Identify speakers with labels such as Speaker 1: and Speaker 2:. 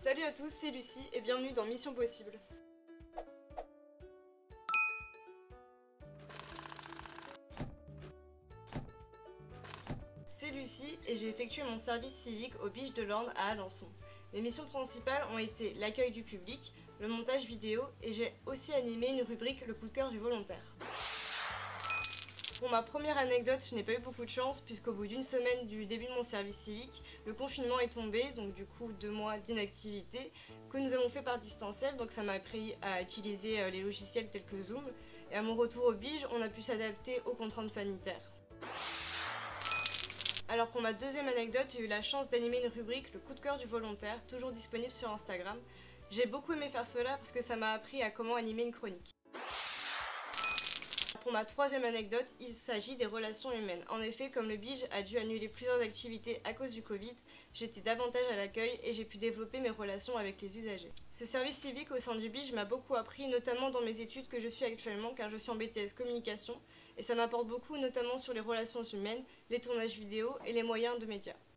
Speaker 1: Salut à tous, c'est Lucie et bienvenue dans Mission Possible. C'est Lucie et j'ai effectué mon service civique au Biche de l'Orne à Alençon. Mes missions principales ont été l'accueil du public, le montage vidéo et j'ai aussi animé une rubrique Le coup de cœur du volontaire. Pour ma première anecdote, je n'ai pas eu beaucoup de chance puisqu'au bout d'une semaine du début de mon service civique, le confinement est tombé, donc du coup 2 mois d'inactivité que nous avons fait par distanciel, donc ça m'a appris à utiliser les logiciels tels que Zoom. Et à mon retour au Bige, on a pu s'adapter aux contraintes sanitaires. Alors pour ma deuxième anecdote, j'ai eu la chance d'animer une rubrique Le coup de cœur du volontaire, toujours disponible sur Instagram. J'ai beaucoup aimé faire cela parce que ça m'a appris à comment animer une chronique. Pour ma troisième anecdote, il s'agit des relations humaines. En effet, comme le Bige a dû annuler plusieurs activités à cause du Covid, j'étais davantage à l'accueil et j'ai pu développer mes relations avec les usagers. Ce service civique au sein du Bige m'a beaucoup appris, notamment dans mes études que je suis actuellement, car je suis en BTS communication, et ça m'apporte beaucoup, notamment sur les relations humaines, les tournages vidéo et les moyens de médias.